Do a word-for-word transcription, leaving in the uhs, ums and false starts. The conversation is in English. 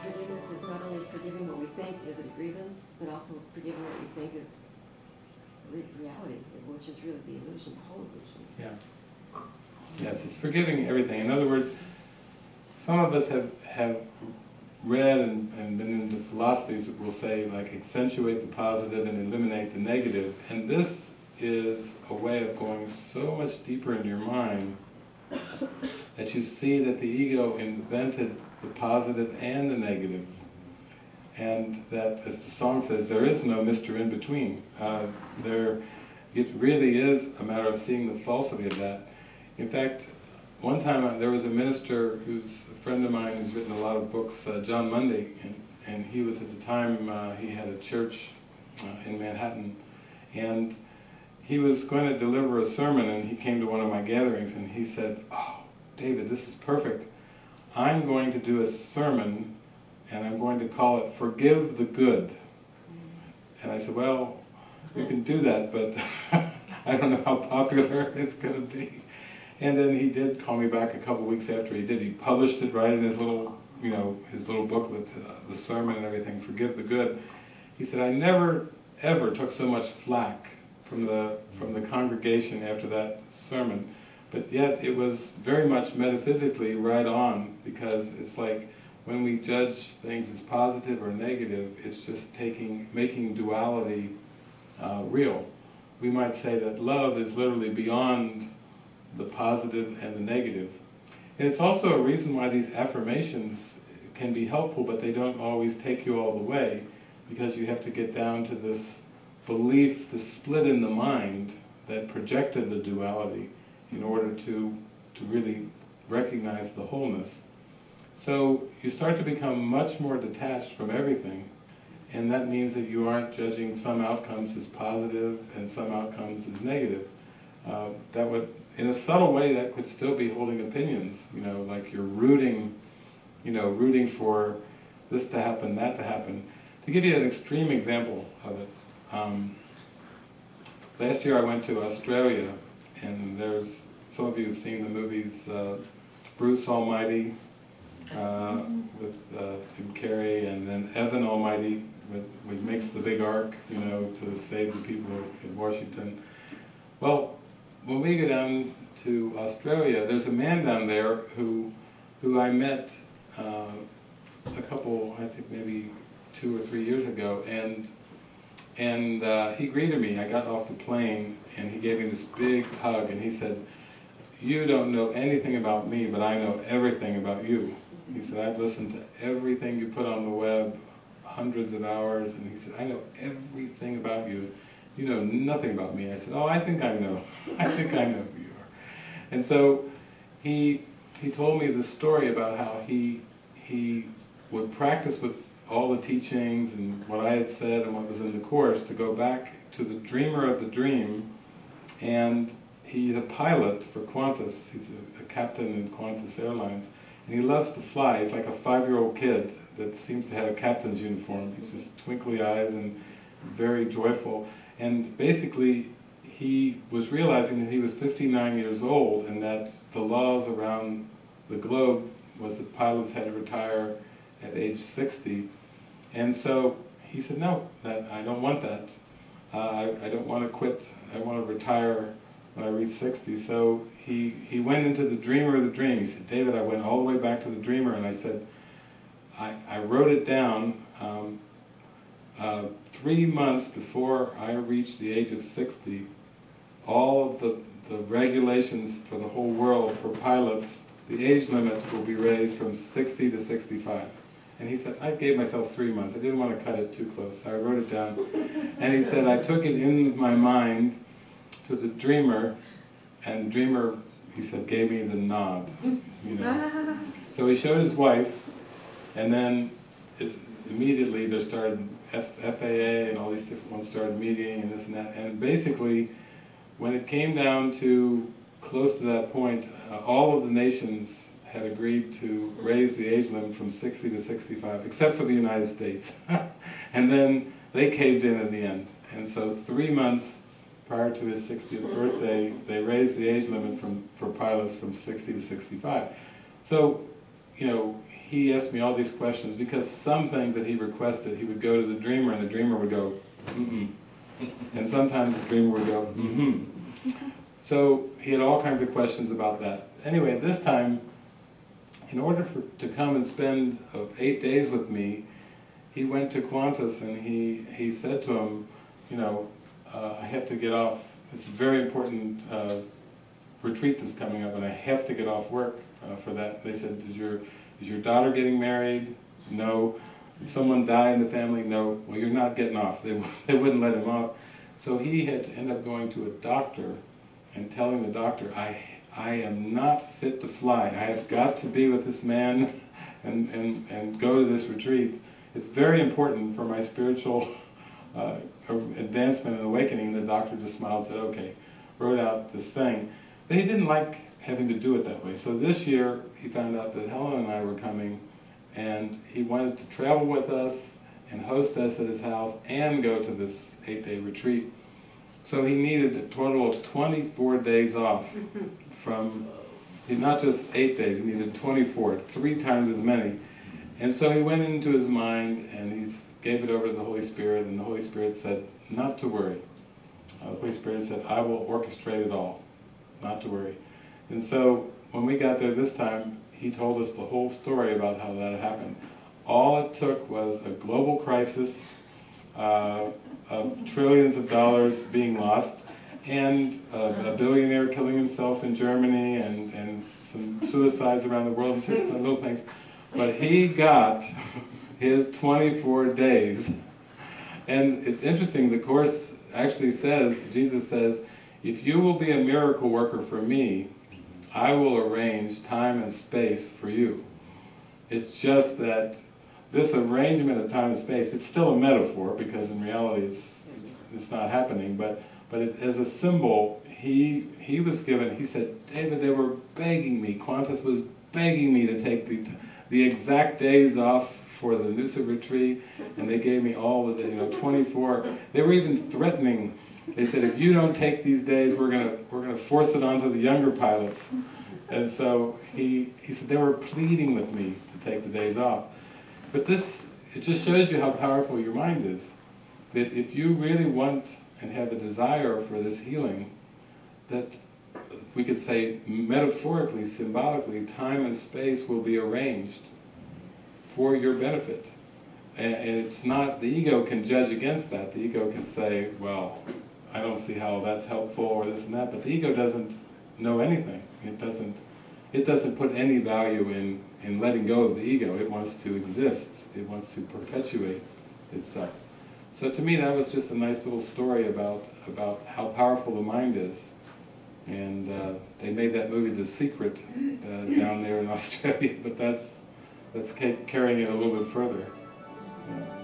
forgiveness is not only forgiving what we think is a grievance, but also forgiving what we think is re reality, which is really the illusion, the whole illusion. Yeah. Yes, it's forgiving everything. In other words, some of us have, have read and, and been into philosophies that will say, like, accentuate the positive and eliminate the negative, and this is a way of going so much deeper into your mind that you see that the ego invented the positive and the negative, and that, as the song says, there is no Mister in between. Uh, there, it really is a matter of seeing the falsity of that. In fact, one time uh, there was a minister who's a friend of mine who's written a lot of books, uh, John Mundy, and, and he was at the time, uh, he had a church uh, in Manhattan, and he was going to deliver a sermon, and he came to one of my gatherings and he said, "Oh, David, this is perfect. I'm going to do a sermon and I'm going to call it Forgive the Good." And I said, "Well, you can do that, but I don't know how popular it's going to be." And then he did call me back a couple of weeks after he did. He published it right in his little, you know, his little booklet, uh, the sermon and everything, Forgive the Good. He said, "I never ever took so much flack from the from the congregation after that sermon, but yet it was very much metaphysically right on, because it's like when we judge things as positive or negative, it's just taking making duality uh, real. We might say that love is literally beyond the positive and the negative. And it's also a reason why these affirmations can be helpful, but they don't always take you all the way, because you have to get down to this belief, the split in the mind that projected the duality in order to, to really recognize the wholeness. So you start to become much more detached from everything, and that means that you aren't judging some outcomes as positive and some outcomes as negative. Uh, that would, in a subtle way, that could still be holding opinions, you know, like you're rooting, you know, rooting for this to happen, that to happen. To give you an extreme example of it, um, last year I went to Australia, and there's, some of you have seen the movies uh, Bruce Almighty uh, with uh, Jim Carrey, and then Evan Almighty, which makes the big ark, you know, to save the people in Washington. Well, when we go down to Australia, there's a man down there who, who I met uh, a couple, I think maybe two or three years ago, and and uh, he greeted me. I got off the plane, and he gave me this big hug, and he said, "You don't know anything about me, but I know everything about you." He said, "I've listened to everything you put on the web, hundreds of hours," and he said, "I know everything about you. You know nothing about me." I said, "Oh, I think I know. I think I know who you are." And so he he told me the story about how he he would practice with all the teachings and what I had said and what was in the course to go back to the dreamer of the dream, and he's a pilot for Qantas. He's a, a captain in Qantas Airlines, and he loves to fly. He's like a five-year-old kid that seems to have a captain's uniform. He's just twinkly eyes and he's very joyful. And basically, he was realizing that he was fifty-nine years old, and that the laws around the globe was that pilots had to retire at age sixty. And so he said, "No, that I don't want that. Uh, I, I don't want to quit. I want to retire when I reach sixty." So he, he went into the dreamer of the dream. He said, "David, I went all the way back to the dreamer, and I said, I, I wrote it down um, uh, three months before I reached the age of sixty, all of the, the regulations for the whole world for pilots, the age limit will be raised from sixty to sixty-five. And he said, "I gave myself three months. I didn't want to cut it too close. So I wrote it down." And he said, "I took it in my mind to the dreamer, and the dreamer," he said, "gave me the nod." You know. So he showed his wife, and then it's, immediately there started F A A and all these different ones started meeting and this and that. And basically, when it came down to close to that point, uh, all of the nations had agreed to raise the age limit from sixty to sixty-five, except for the United States. And then they caved in in the end. And so three months prior to his sixtieth birthday, they raised the age limit from, for pilots from sixty to sixty-five. So, you know, he asked me all these questions because some things that he requested, he would go to the dreamer and the dreamer would go, mm-mm. And sometimes the dreamer would go, mm-hmm. So he had all kinds of questions about that. Anyway, this time, in order for, to come and spend uh, eight days with me, he went to Qantas and he, he said to him, you know, uh, I have to get off, it's a very important uh, retreat that's coming up and I have to get off work uh, for that. They said, is your, is your daughter getting married? No. Did someone die in the family? No. Well, you're not getting off. They, they wouldn't let him off. So he had to end up going to a doctor and telling the doctor, I, I am not fit to fly. I have got to be with this man and, and, and go to this retreat. It's very important for my spiritual uh, advancement and awakening. The doctor just smiled and said, okay, wrote out this thing. But he didn't like having to do it that way. So this year he found out that Helen and I were coming and he wanted to travel with us and host us at his house and go to this eight-day retreat. So he needed a total of twenty-four days off from, not just eight days, he needed twenty-four, three times as many. And so he went into his mind and he gave it over to the Holy Spirit, and the Holy Spirit said, not to worry. Uh, the Holy Spirit said, I will orchestrate it all, not to worry. And so when we got there this time, he told us the whole story about how that happened. All it took was a global crisis, uh, of trillions of dollars being lost, and uh, a billionaire killing himself in Germany, and, and some suicides around the world, and just little things. But he got his twenty-four days. And it's interesting, the Course actually says, Jesus says, if you will be a miracle worker for me, I will arrange time and space for you. It's just that this arrangement of time and space, it's still a metaphor, because in reality it's, it's, it's not happening, but, but it, as a symbol, he, he was given, he said, David, they were begging me, Qantas was begging me to take the, the exact days off for the Noosa retreat, and they gave me all of the, you know, twenty-four, they were even threatening. They said, if you don't take these days, we're gonna, we're gonna force it onto the younger pilots. And so he, he said, they were pleading with me to take the days off. But this, it just shows you how powerful your mind is. That if you really want and have a desire for this healing, that we could say metaphorically, symbolically, time and space will be arranged for your benefit. And, and it's not, the ego can judge against that. The ego can say, well, I don't see how that's helpful or this and that, but the ego doesn't know anything. It doesn't, it doesn't put any value in, in letting go of the ego. It wants to exist. It wants to perpetuate itself. So to me that was just a nice little story about, about how powerful the mind is. And uh, they made that movie The Secret uh, down there in Australia, but that's, that's ca carrying it a little bit further. Yeah.